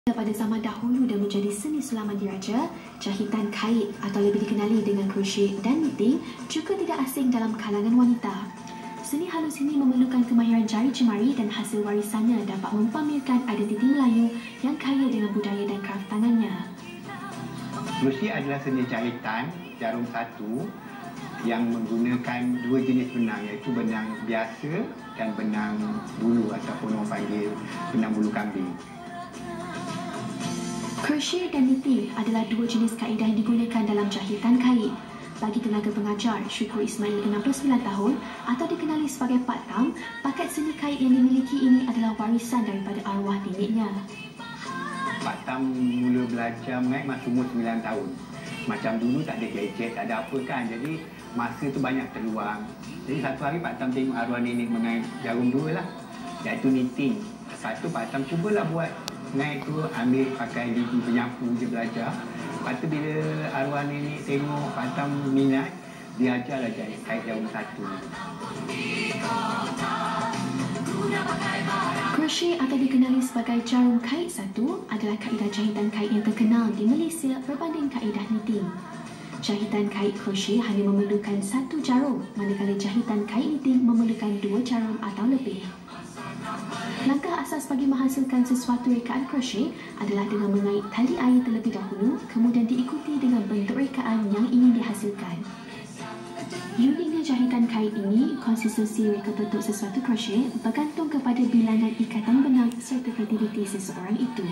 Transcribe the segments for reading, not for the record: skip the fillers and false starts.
Pada zaman dahulu dan menjadi seni sulaman diraja, jahitan kait atau lebih dikenali dengan crochet dan knitting juga tidak asing dalam kalangan wanita. Seni halus ini memerlukan kemahiran jari jemari dan hasil warisannya dapat mempamerkan identiti Melayu yang kaya dengan budaya dan kraf tangannya. Crochet adalah seni jahitan jarum satu yang menggunakan dua jenis benang, iaitu benang biasa dan benang bulu ataupun orang panggil benang bulu kambing. Crochet dan knitting adalah dua jenis kaedah yang digunakan dalam jahitan kait. Bagi tenaga pengajar Ashukor Ismail 69 tahun atau dikenali sebagai paktam, bakat seni kait yang dimiliki ini adalah warisan daripada arwah neneknya. Paktam mula belajar mengait masa umur 9 tahun. Macam dulu tak ada gadget, tak ada apa kan. Jadi masa tu banyak terluang. Jadi satu hari paktam tengok arwah nenek mengait jarum dua lah, iaitu knitting. Lepas tu paktam cubalah buat mengait tu, ambil pakai lidi penyapu je belajar. Lepas tu bila arwah nenek tengok paktam minat, dia ajarlah kait jarum satu. Crochet atau dikenali sebagai jarum kait satu adalah kaedah jahitan kait yang terkenal di Malaysia berbanding kaedah knitting. Jahitan kait crochet hanya memerlukan satu jarum, manakala jahitan kait knitting memerlukan dua jarum atau lebih. Langkah asas bagi menghasilkan sesuatu rekaan crochet adalah dengan mengait tali air terlebih dahulu, kemudian diikuti dengan bentuk rekaan yang ingin dihasilkan. Uniknya jahitan kait ini, konsistensi reka bentuk sesuatu crochet bergantung kepada bilangan ikatan benang serta kreativiti seseorang itu.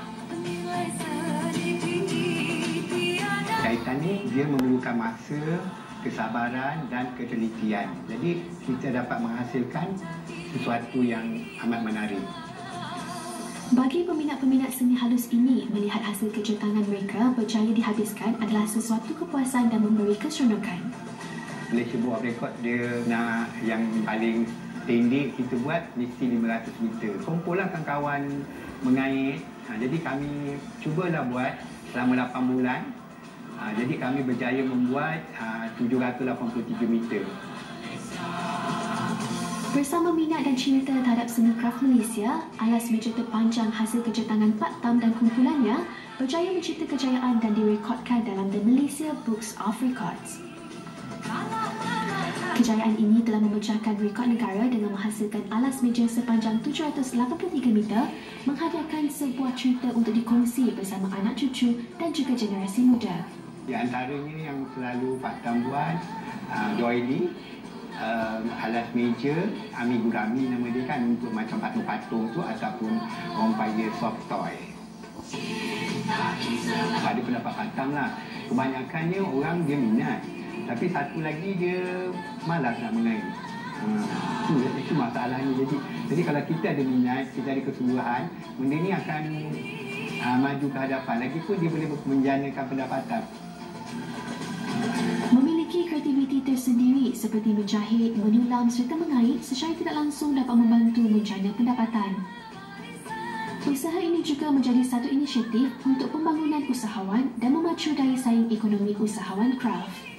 Jahitan ni dia memerlukan masa, kesabaran dan ketelitian. Jadi kita dapat menghasilkan sesuatu yang amat menarik. Bagi peminat-peminat seni halus ini, melihat hasil kerja tangan mereka berjaya dihabiskan adalah sesuatu kepuasan dan memberi keseronokan. Malaysia MBOR rekod dia nak yang paling pendek kita buat mesti 500 meter. Kumpullah kawan-kawan mengait. Jadi kami cubalah buat selama 8 bulan. Jadi kami berjaya membuat 783 meter. Bersama minat dan cinta terhadap seni kraf Malaysia, alas meja terpanjang hasil kerja tangan paktam dan kumpulannya berjaya mencipta kejayaan dan direkodkan dalam The Malaysia Books of Records. Kejayaan ini telah memecahkan rekod negara dengan menghasilkan alas meja sepanjang 783 meter, menghadiahkan sebuah cerita untuk dikongsi bersama anak cucu dan juga generasi muda. Di antaranya yang selalu paktam buat, doily, alas meja, amigurumi nama dia kan, untuk macam patung-patung tu ataupun orang panggil soft toy. Pada pendapat paktam lah, kebanyakannya orang dia minat. Tapi satu lagi dia malas nak mengait. Itu masalahnya. Jadi kalau kita ada minat, kita ada kesungguhan, benda ni akan maju ke hadapan. Lagipun dia boleh menjanakan pendapatan. Memiliki kreativiti tersendiri seperti menjahit, menyulam serta mengait secara tidak langsung dapat membantu menjana pendapatan. Usaha ini juga menjadi satu inisiatif untuk pembangunan usahawan dan memacu daya saing ekonomi usahawan kraf.